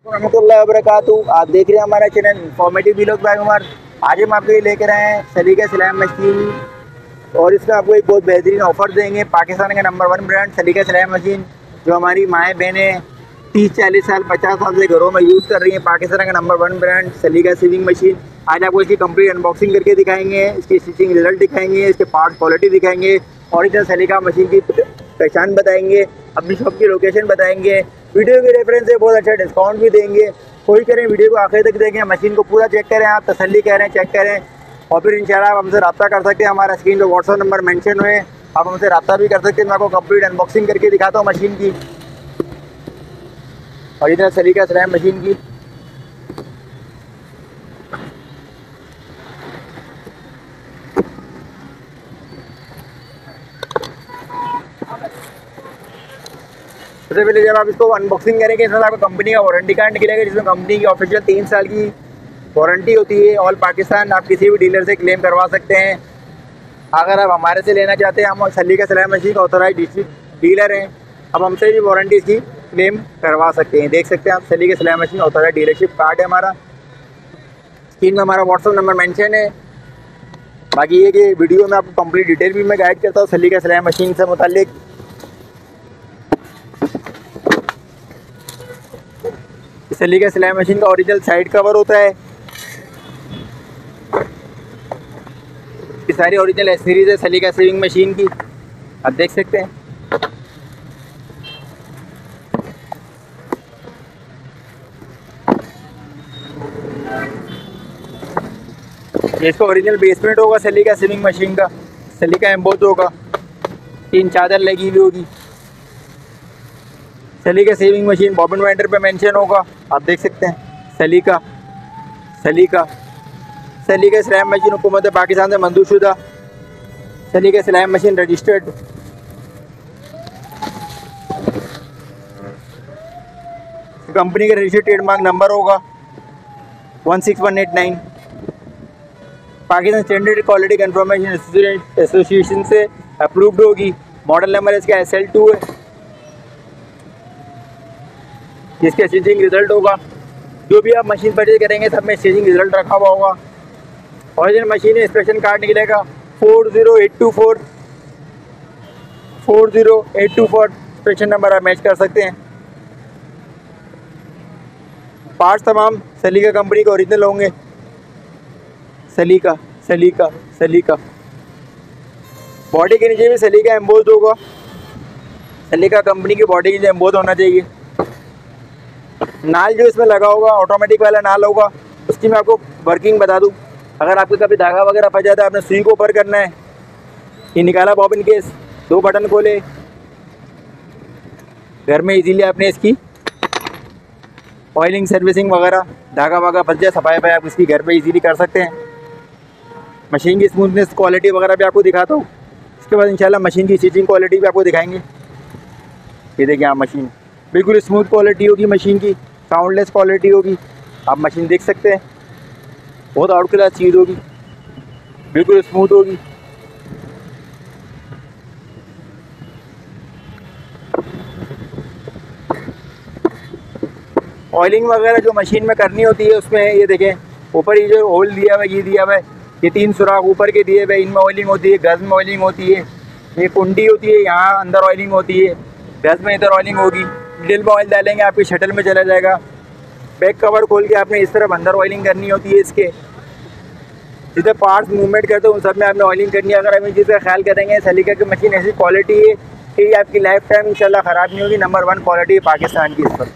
रहमतुल्लाहि व बरकातुहू। आप देख रहे हैं हमारा channel informative vlog by Umar. आज हम आपके लिए लेकर आए हैं सलीका सिलाई मशीन और इसमें आपको एक बहुत बेहतरीन ऑफर देंगे। पाकिस्तान का नंबर 1 ब्रांड सलीका सिलाई मशीन जो हमारी माएँ बहनें 30-40 साल 50 साल से घरों में यूज़ कर रही हैं। पाकिस्तान का number 1 brand Salika sewing machine. आज आपको इसकी कंप्लीट अनबॉक्सिंग करके दिखाएंगे, इसकी स्टिचिंग रिजल्ट दिखाएंगे, इसके पार्ट क्वालिटी दिखाएंगे, ओरिजिनल सलीका मशीन की पहचान बताएंगे, अपनी शॉप की लोकेशन बताएंगे। वीडियो के रेफरेंस से बहुत अच्छा डिस्काउंट भी देंगे। कोशिश करें वीडियो को आखिर तक देखें, मशीन को पूरा चेक करें, आप तसल्ली करें, चेक करें और फिर इंशाल्लाह आप हमसे रब्ता कर सकते हैं। हमारा स्क्रीन पर व्हाट्सअप नंबर मेंशन हुए, आप हमसे रब्ता भी कर सकते हैं। मैं आपको कंप्लीट अनबॉक्सिंग करके दिखाता हूँ मशीन की, ओरिजिनल सलीका सिलाई मशीन की। सबसे पहले जब आप इसको अनबॉक्सिंग करेंगे इसमें आपको कंपनी का वारंटी कार्ड निकलेगा, जिसमें कंपनी की ऑफिशियल 3 साल की वारंटी होती है। ऑल पाकिस्तान आप किसी भी डीलर से क्लेम करवा सकते हैं। अगर आप हमारे से लेना चाहते हैं, हम सलीका सिलाई मशीन का ऑथराइज डीलर हैं, अब हमसे भी वारंटी की क्लेम करवा सकते हैं। देख सकते हैं आप सलीका सिलाई मशीन ऑथराइज डीलरशिप कार्ड है हमारा। स्क्रीन में हमारा व्हाट्सअप नंबर मेंशन है। बाकी ये कि वीडियो में आपको कंप्लीट डिटेल भी मैं गाइड करता हूँ सलीका सिलाई मशीन से मुताल्लिक। सलीका सिलाई मशीन का ओरिजिनल साइड कवर होता है। ये सारी ओरिजिनल एसेसरीज है सलीका सीविंग मशीन की, आप देख सकते हैं। ये इसका ओरिजिनल बेसमेंट होगा सलीका सीविंग मशीन का, सलीका एम्बोस होगा, 3 चादर लगी हुई होगी। Salika sewing machine bobbin winder पे मेंशन होगा, आप देख सकते हैं। सलीका सिलाई मशीन हुकूमत पाकिस्तान से मंजूर शुदा, सलीका सिलाई मशीन रजिस्टर्ड। कंपनी का रजिस्टर्ड ट्रेडमार्क नंबर होगा 16189। Pakistan standard quality confirmation association से अप्रूव्ड होगी। मॉडल नंबर इसका SL2 है। जिसके स्टिचिंग रिजल्ट होगा, जो भी आप मशीन परचेज करेंगे सब में स्टिचिंग रिजल्ट रखा हुआ होगा। ओरिजिनल मशीन इंस्पेक्शन कार्ड निकलेगा 40824 इंस्पेक्शन नंबर आप मैच कर सकते हैं। पार्ट्स तमाम सलीका कंपनी के ओरिजिनल होंगे। सलीका बॉडी के नीचे भी सलीका एम्बोस्ड होगा। सलीका कंपनी की बॉडी के नीचे एम्बोस्ड होना चाहिए। नाल जो इसमें लगा होगा ऑटोमेटिक वाला नाल होगा, उसकी मैं आपको वर्किंग बता दूं। अगर आपको कभी धागा वगैरह फंस जाता है, आपने सुई को ऊपर करना है, ये निकाला बॉबिन केस, 2 बटन खोले, घर में इजीली आपने इसकी ऑयलिंग सर्विसिंग वगैरह, धागा वागा फंस जाए, सफाई आप इसकी घर पे इजीली कर सकते हैं। मशीन की स्मूथनेस क्वालिटी वगैरह भी आपको दिखाता हूँ। इसके बाद इंशाल्लाह मशीन की स्टिचिंग क्वालिटी भी आपको दिखाएंगे। ये देखिए आप, मशीन बिल्कुल स्मूथ क्वालिटी होगी, मशीन की साउंडलेस क्वालिटी होगी। आप मशीन देख सकते हैं, बहुत आउट क्लास चीज़ होगी, बिल्कुल स्मूथ होगी। ऑयलिंग वगैरह जो मशीन में करनी होती है उसमें ये देखें, ऊपर ये जो होल दिया हुआ है, ये दिया हुआ है, ये 3 सुराख ऊपर के दिए हुए, इनमें ऑयलिंग होती है, गज़ में ऑयलिंग होती है। ये कुंडी होती है, यहाँ अंदर ऑयलिंग होती है, गज़ में इधर ऑयलिंग होगी। डिल में ऑयल डालेंगे आपकी शटल में चला जाएगा। बैक कवर खोल के आपने इस तरफ अंदर ऑयलिंग करनी होती है। इसके जिधर पार्ट्स मूवमेंट करते हैं उन सब में आपने ऑयलिंग करनी है। अगर हम इस चीज़ का ख्याल करेंगे, सलीका की मशीन ऐसी क्वालिटी है कि ये आपकी लाइफ टाइम इंशाल्लाह ख़राब नहीं होगी। नंबर 1 क्वालिटी है पाकिस्तान की। इस पर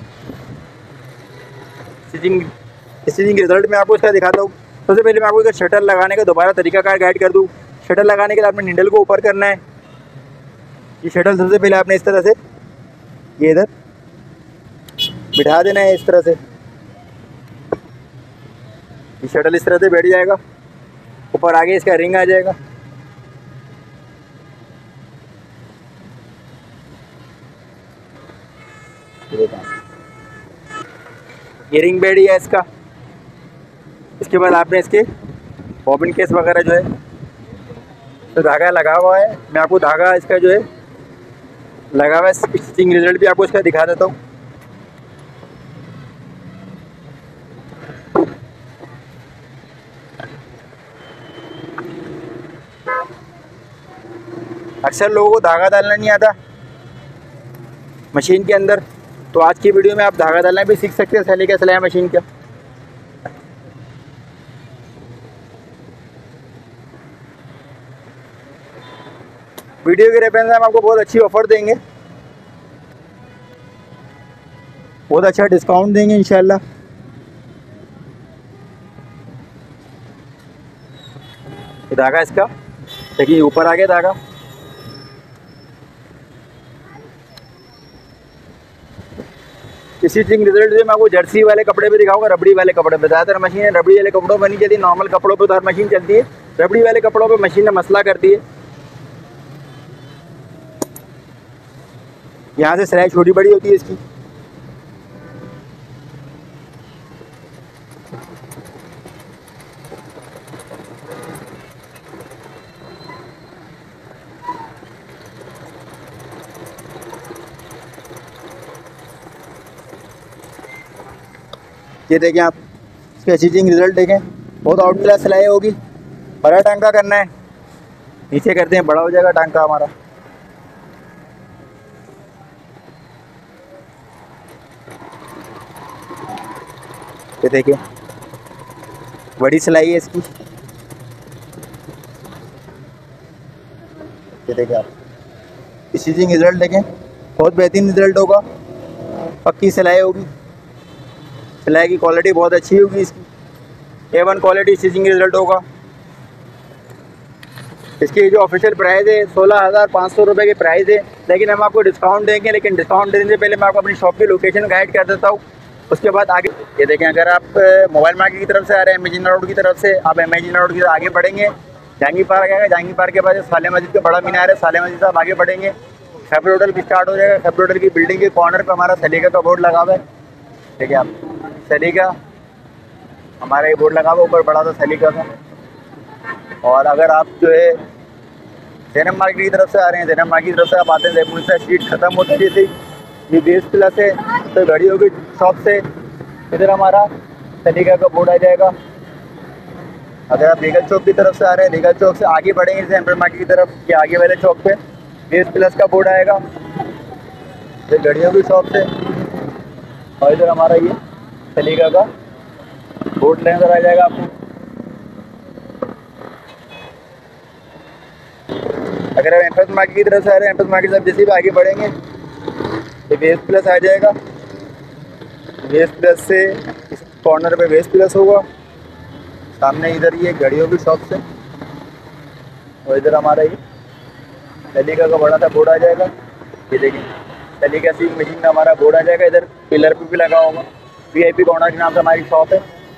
स्टिचिंग रिजल्ट में आपको इसका दिखाता हूँ। सबसे पहले मैं आपको इधर शटर लगाने का दोबारा तरीकाकार गाइड कर दूँ। शटर लगाने के लिए आपने निडल को ऊपर करना है। ये शटल सबसे पहले आपने इस तरह से ये इधर बिठा देना है, इस तरह से। ये शटल इस तरह से बैठ जाएगा, ऊपर आगे इसका रिंग आ जाएगा। ये रिंग बैठ गया इसका। इसके बाद आपने इसके बॉबिन केस वगैरह जो है तो धागा लगा हुआ है। मैं आपको धागा इसका जो है लगा हुआ है, स्टिचिंग रिजल्ट भी आपको इसका दिखा देता हूँ। अक्सर लोगों को धागा डालना नहीं आता मशीन के अंदर, तो आज की वीडियो में आप धागा डालना भी सीख सकते हैं सलीका सिलाई मशीन का। वीडियो के रेफरेंस में हम आपको बहुत अच्छी ऑफर देंगे, बहुत अच्छा डिस्काउंट देंगे इंशाल्लाह। धागा इसका देखिए ऊपर आ गया धागा। इसी स्टिचिंग रिजल्ट जो मैं आपको जर्सी वाले कपड़े पे दिखाऊंगा, रबड़ी वाले कपड़े पे। ज़्यादातर मशीन रबड़ी वाले कपड़ों पर नहीं चलती, नॉर्मल कपड़ों पे तो हर मशीन चलती है, रबड़ी वाले कपड़ों पे मशीन मसला करती है। यहाँ से सिलाई छोटी बड़ी होती है इसकी। ये देखें आप इसके स्टिचिंग रिजल्ट देखें, बहुत आउट क्लास सिलाई होगी। बड़ा टांका करना है, नीचे करते हैं बड़ा हो जाएगा टांका हमारा। ये देखिए बड़ी सिलाई है इसकी। ये देखिए आप स्टिचिंग रिजल्ट देखें, बहुत बेहतरीन रिजल्ट होगा, पक्की सिलाई होगी, सिलाई की क्वालिटी बहुत अच्छी होगी इसकी, A1 क्वालिटी स्टिचिंग रिजल्ट होगा। इसकी जो ऑफिशियल प्राइस है 16,500 रुपये की प्राइस है, लेकिन हम आपको डिस्काउंट देंगे। लेकिन डिस्काउंट देने से पहले मैं आपको अपनी शॉप की लोकेशन गाइड कर देता हूँ, उसके बाद आगे। ये देखें, अगर आप मोबाइल मार्केट की तरफ से आ रहे हैं, इमेजिन रोड की तरफ से, आप इमेजिन रोड की तरफ आगे बढ़ेंगे, जहांगीर पार्क आएगा, जहांगीर पार्क के बाद साले मस्जिद का बड़ा मीनार है, साले मस्जिद से आप आगे बढ़ेंगे, खैबर होटल भी स्टार्ट हो जाएगा। खैबर होटल की बिल्डिंग के कॉर्नर पर हमारा सलीका का बोर्ड लगा हुआ है। देखिए आप सलीका, हमारा ये बोर्ड लगा हुआ ऊपर बड़ा सा सलीका का। और अगर आप जो है जैनब मार्केट की तरफ से आ रहे हैं, जैनब मार्केट की तरफ से आप आते हैं, जयपुर से स्ट्रीट खत्म होती है, जैसे ये बेस प्लस है तो घड़ियों की शॉप से इधर हमारा सलीका का बोर्ड आ जाएगा। अगर आप लीगल चौक की तरफ से आ रहे हैं, लीगल चौक से आगे बढ़ेंगे जैसे मार्केट की तरफ, ये आगे वाले चौक पे बेस प्लस का बोर्ड आएगा, ये घड़ियों की शॉप से। और इधर हमारा ये सलीका का बोर्ड नजर आ जाएगा आपको। अगर आप एम्पस मार्केट की तरफ से आ रहे हैं, एम्पस मार्केट से आप जैसे भी आगे बढ़ेंगे ये वेस्ट प्लस आ जाएगा। वेस्ट प्लस से इस कॉर्नर पे वेस्ट प्लस होगा, सामने इधर ये घड़ियों की शॉप से, और इधर हमारा ये सलीका का बड़ा सा बोर्ड आ जाएगा। ये देखिए सलीका सीइंग मशीन का हमारा बोर्ड आ जाएगा, इधर पिलर पे भी लगा होगा। VIP कॉर्नर के नाम से हमारी शॉप है।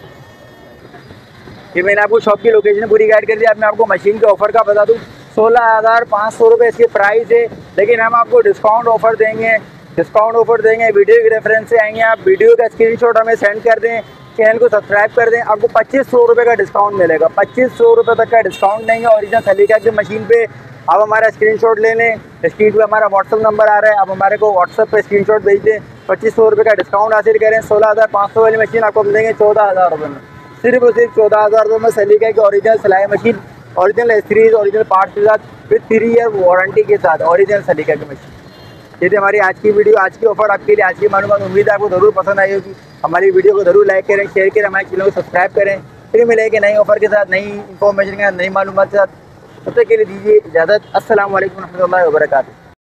ये मैंने आपको शॉप की लोकेशन पूरी गाइड कर दी। अब मैं आपको मशीन के ऑफर का बता दूँ, 16,500 रुपये इसकी प्राइस है, लेकिन हम आपको डिस्काउंट ऑफर देंगे। डिस्काउंट ऑफर देंगे, वीडियो के रेफरेंस से आएंगे, आप वीडियो का स्क्रीनशॉट हमें सेंड कर दें, चैनल को सब्सक्राइब कर दें, आपको 2500 रुपये का डिस्काउंट मिलेगा। 2500 रुपये तक का डिस्काउंट देंगे ओरिजिनल सलीका की मशीन पे। आप हमारा स्क्रीनशॉट ले लें, स्क्रीन पे हमारा व्हाट्सअप नंबर आ रहा है, आप हमारे को व्हाट्सअप पे स्क्रीनशॉट भेज दें। 2500 रुपये का डिस्काउंट हासिल करें। 16,500 वाली मशीन आपको मिलेंगे 14,000 रुपये में, सिर्फ और सिर्फ 14,000 रुपये में सलीका की ओरिजिनल सिलाई मशीन, ओरिजिनल एस्ट्रीज, ओरिजिनल पार्ट्स के साथ, विद 3 ईयर वारंटी के साथ ओरिजिनल सलीका की मशीन। ये थी हमारी आज की वीडियो, आज की ऑफर आपके लिए, आज की मालूमात। उम्मीद है आपको ज़रूर पसंद आई होगी। हमारी वीडियो को ज़रूर लाइक करें, शेयर करें, हमारे चैनल को सब्सक्राइब करें। फिर मिलेंगे नई ऑफर के साथ, नई इन्फॉर्मेशन के साथ, नई मालूमात के साथ। तब तक के लिए दीजिए इजाज़त। अस्सलाम वालेकुम रहमतुल्लाहि व बरकातुहू।